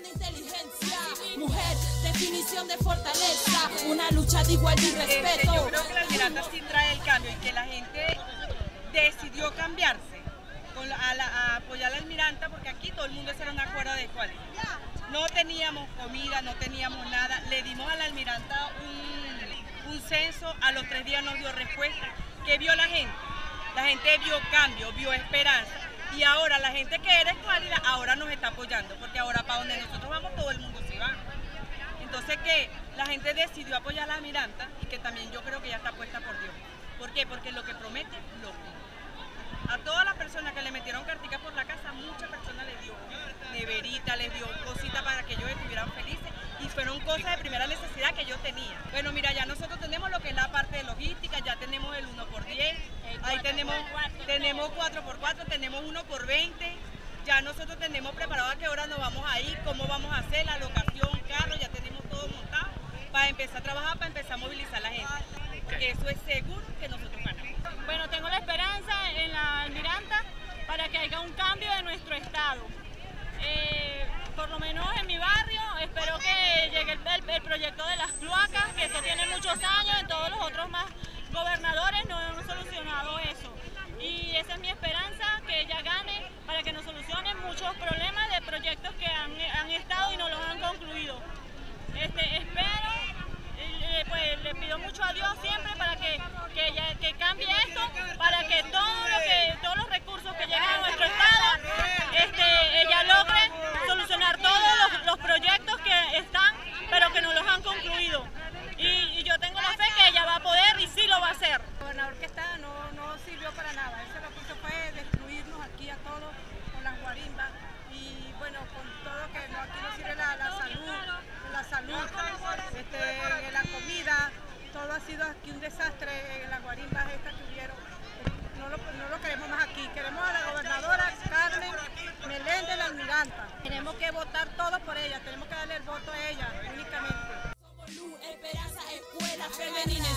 de inteligencia, mujer, definición de fortaleza, una lucha de igualdad y respeto. Yo creo que la Almiranta sí trae el cambio y que la gente decidió cambiarse a apoyar a la Almiranta, porque aquí todo el mundo era una cuerda de cuál. No teníamos comida, no teníamos nada, le dimos a la Almiranta un censo, a los 3 días nos dio respuesta. ¿Qué vio la gente? La gente vio cambio, vio esperanza. Y ahora la gente que era escuálida ahora nos está apoyando, porque ahora para donde nosotros vamos todo el mundo se va. Entonces que la gente decidió apoyar a la Almiranta y que también yo creo que ya está puesta por Dios. ¿Por qué? Porque lo que promete, lo cumple. A todas las personas que le metieron carticas por la casa, muchas personas les dio neverita, les dio cositas para que ellos estuvieran felices y fueron cosas de primera necesidad que yo tenía. Bueno, mira, ya nosotros tenemos lo que es la parte de logística, ya tenemos el 1x10, ahí tenemos 4x4, tenemos 1x20, ya nosotros tenemos preparado a qué hora nos vamos a ir, cómo vamos a hacer, la locación, carro, ya tenemos todo montado para empezar a trabajar, para empezar a movilizar a la gente, porque eso es seguro que nosotros ganamos. Bueno, tengo la esperanza en la Almiranta para que haya un cambio en nuestro estado. Por lo menos en mi barrio, espero que llegue el proyecto de las cloacas, que eso tiene muchos años, en todos los otros más gobernadores no hemos solucionado eso. Y esa es mi esperanza, que ella gane para que nos solucionen muchos problemas de proyectos que han estado y no los han concluido. Espero, pues le pido mucho a Dios siempre para que cambie esto, para que todos los recursos que llegan a nuestro estado, ella logre solucionar todos los proyectos que están, pero que no los han concluido. Y yo tengo la fe que ella va a poder y sí lo va a hacer. El gobernador que está no sirvió para nada, eso lo que hizo fue destruirnos aquí a todos con las guarimbas y bueno, con todo que aquí no sirve la salud, la comida, todo ha sido aquí un desastre en las guarimbas estas que hubieron. No lo queremos más aquí, queremos a la gobernadora Carmen Meléndez, la Almiranta. Tenemos que votar todos por ella, tenemos que darle el voto a ella únicamente. Somos luz, esperanza, escuela femenina.